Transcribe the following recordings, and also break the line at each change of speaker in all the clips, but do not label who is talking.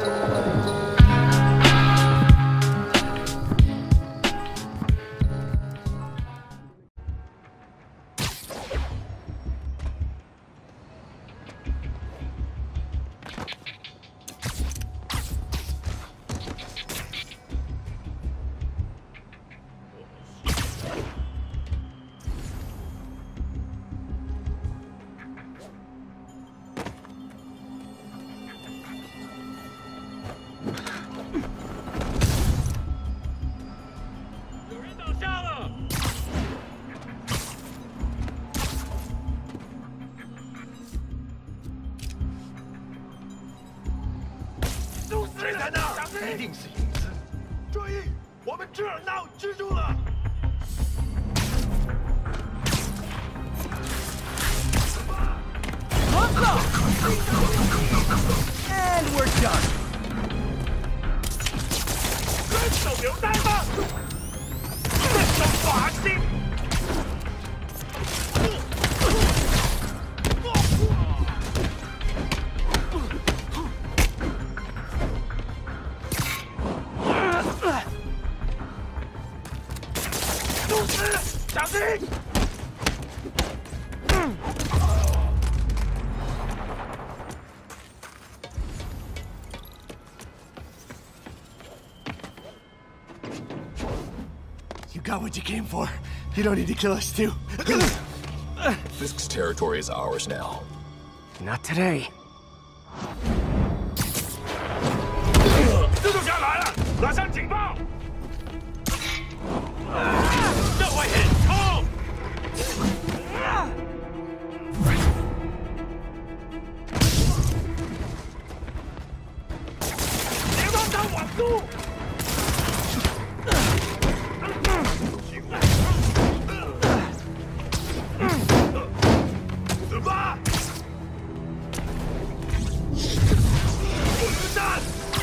谁在那？一定是影子！注意，我们这儿闹蜘蛛了！
And we're done.
伸手榴弹吧！这种法器！毒死！小心！
You got what you came for. You don't need to kill us too.
Fisk's territory is ours now.
Not today.
蜘蛛侠来了，拉上警报！这会很痛！别让他网住！ 死吧！子弹！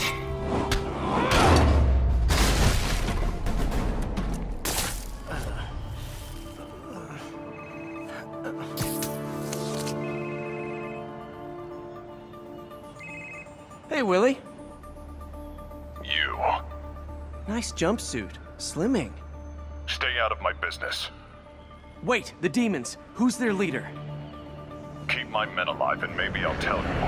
Hey, Willie.
You.
Nice jumpsuit. Slimming.
Stay out of my business.
Wait, the demons. Who's their leader?
Keep my men alive and maybe I'll tell you.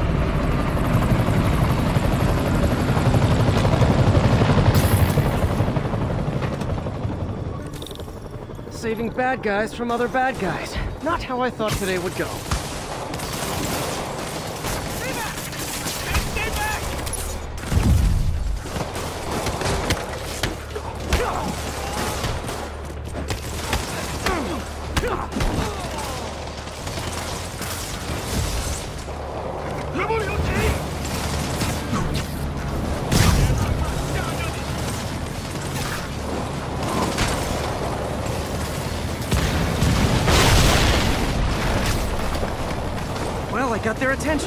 Saving bad guys from other bad guys. Not how I thought today would go.
Stay back! 绝不留情！
Well, I got their attention.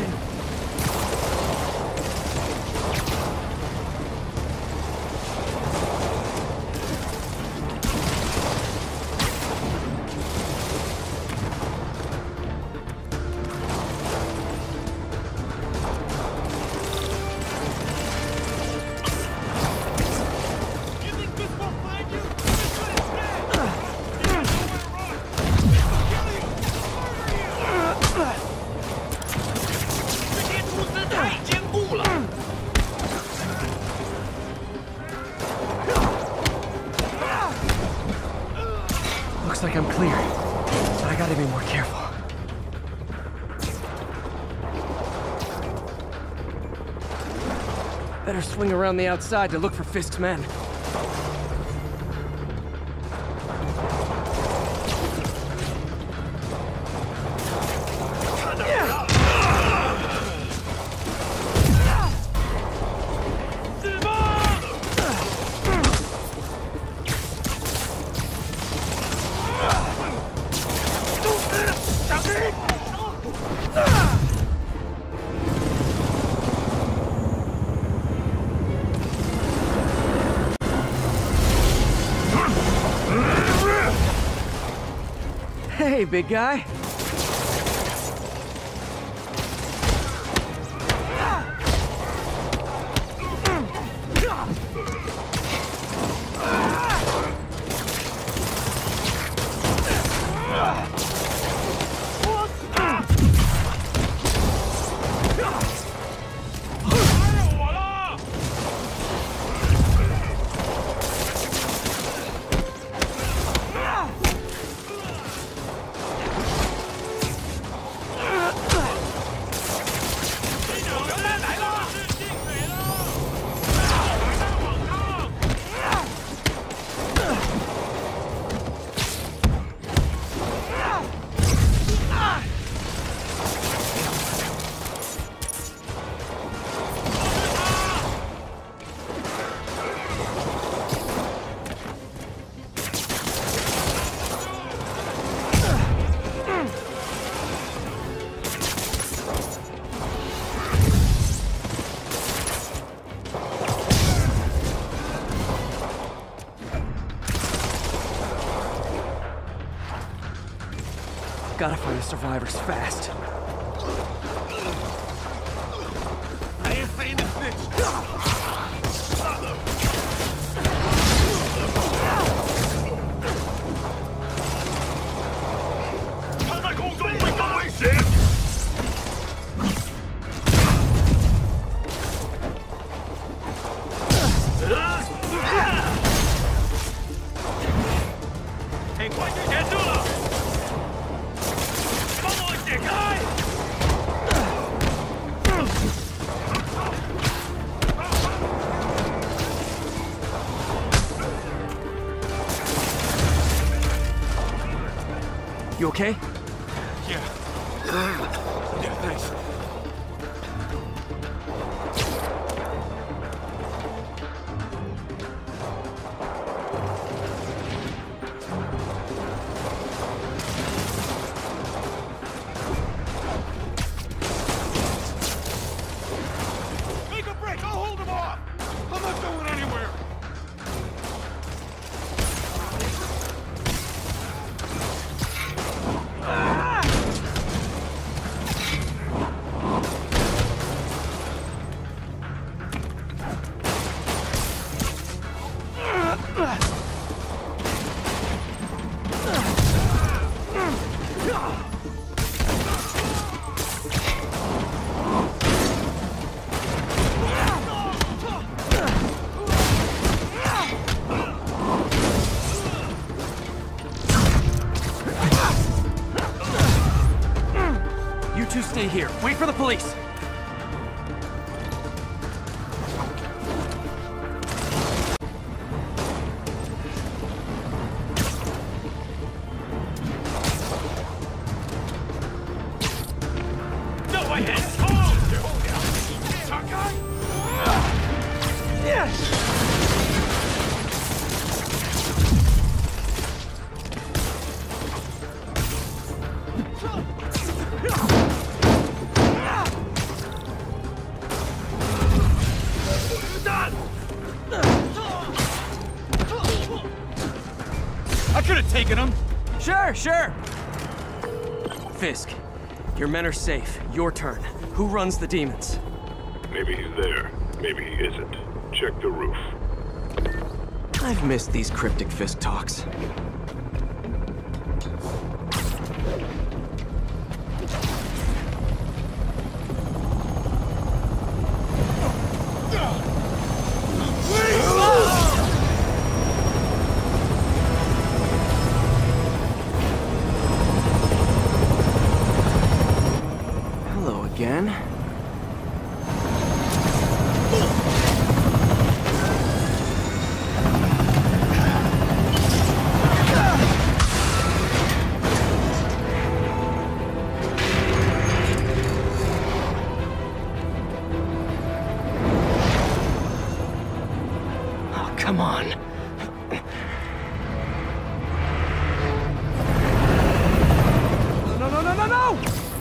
Looks like I'm clear, but I gotta be more careful. Better swing around the outside to look for Fisk's men. Hey, big guy. Gotta find the survivors fast.
I ain't saying this bitch.
You okay?
Yeah. Yeah, thanks. Make a break! I'll hold him off! I'm not going anywhere!
You two stay here. Wait for the police.
No, I hit! Oh! Tough guy?
Yeah.
I could have taken him!
Sure. Fisk, your men are safe. Your turn. Who runs the demons?
Maybe he's there. Maybe he isn't. Check the roof.
I've missed these cryptic Fisk talks. Hello again. Oh, come on. No!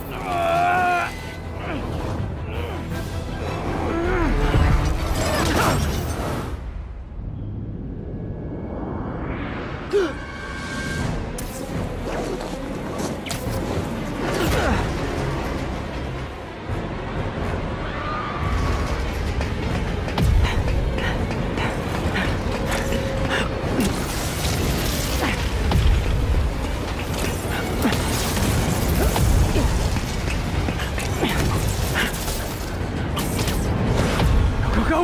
Go!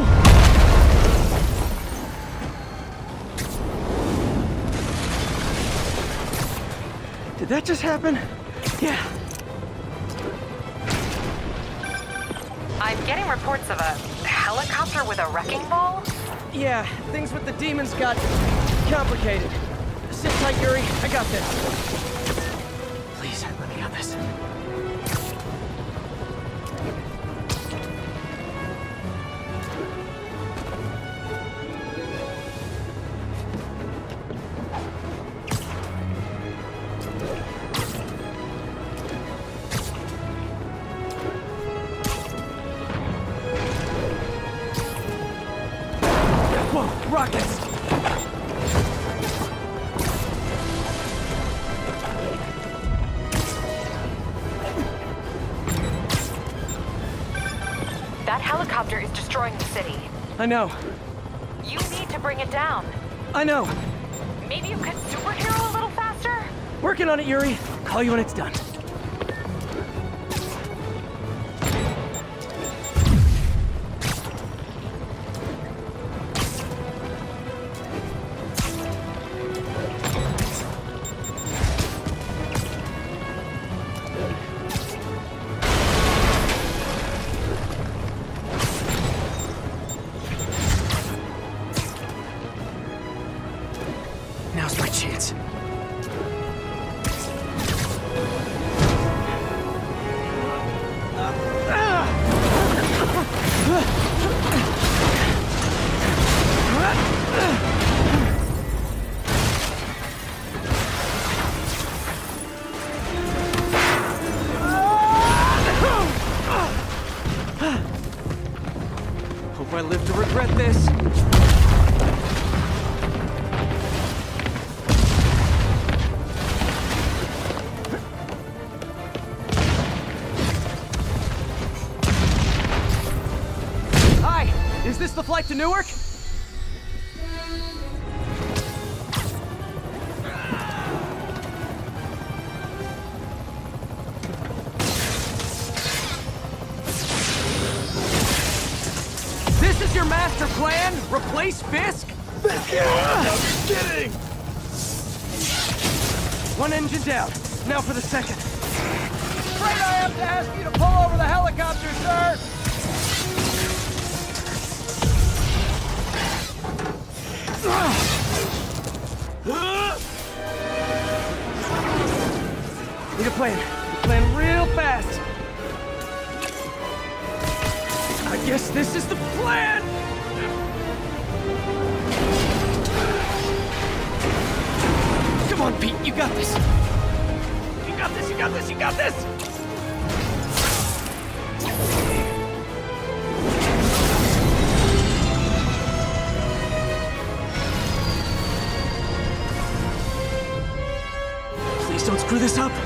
Did that just happen? Yeah.
I'm getting reports of a helicopter with a wrecking ball.
Yeah, things with the demons got complicated. Sit tight, Yuri. I got this. Please, let me have this. Whoa, rockets!
helicopter is destroying the city.
I know.
You need to bring it down.
I know.
Maybe you could superhero a little faster?
Working on it, Yuri. Call you when it's done. Now's my chance. Hope I live to regret this. Is this the flight to Newark? This is your master plan? Replace Fisk?
I'm kidding!
One engine down. Now for the second. Afraid I have to ask you to pull over the helicopter, sir! Need a plan. Plan real fast. I guess this is the plan! Come on, Pete, you got this! You got this, you got this, you got this! Please don't screw this up!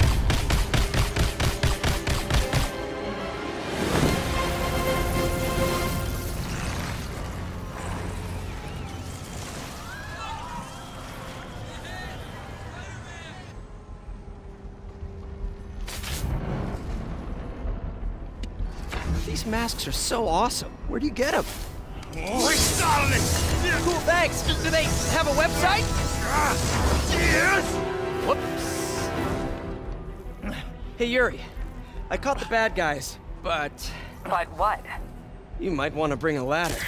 These masks are so awesome. Where do you get them?
Oh, started it!
Cool, thanks. Do they have a website?
Yes!
Whoops. Hey, Yuri. I caught the bad guys, but
But what?
you might want to bring a ladder.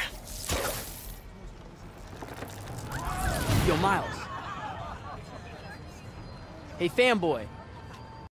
Yo, Miles. Hey, fanboy.